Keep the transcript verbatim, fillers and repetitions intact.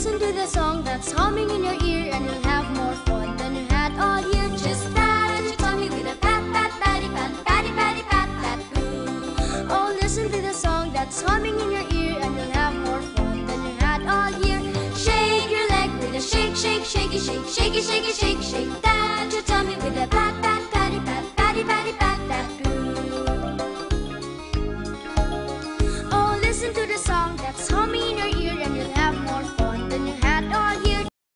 listen to the song that's humming in your ear, and you'll have more fun than you had all year. Just pat your tummy with a pat, pat, patty, pat, patty, patty, pat, pat, poo. Oh, listen to the song that's humming in your ear, and you'll have more fun than you had all year. Shake your leg with a shake, shake, shaky, shake, shaky, shaky, shake, shake.